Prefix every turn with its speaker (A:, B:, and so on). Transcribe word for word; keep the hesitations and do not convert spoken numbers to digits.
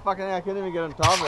A: fucking thing, I couldn't even get on top of it.